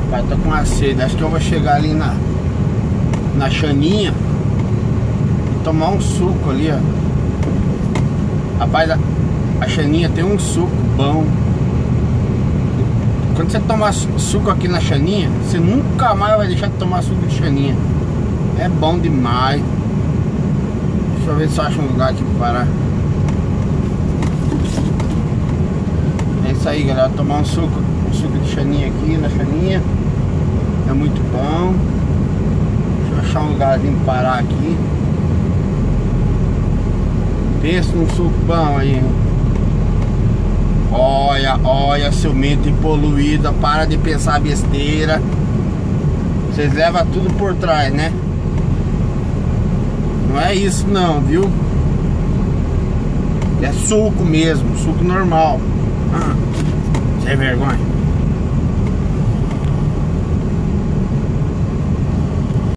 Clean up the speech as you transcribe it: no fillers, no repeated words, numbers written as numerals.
Rapaz, tô com uma sede. Acho que eu vou chegar ali na Xaninha e tomar um suco ali, ó. Rapaz, a Xaninha tem um suco bom. Quando você tomar suco aqui na Xaninha, você nunca mais vai deixar de tomar suco de Xaninha. É bom demais. Deixa eu ver se eu acho um lugar aqui pra parar. É isso aí, galera. Tomar um suco de Xaninha aqui na Xaninha é muito bom. Deixa eu achar um lugarzinho pra parar aqui. Pensa num suco bom aí, hein? Olha, seu mente poluída, para de pensar besteira. Vocês levam tudo por trás, né? Não é isso não, viu? É suco mesmo, suco normal. Sem vergonha.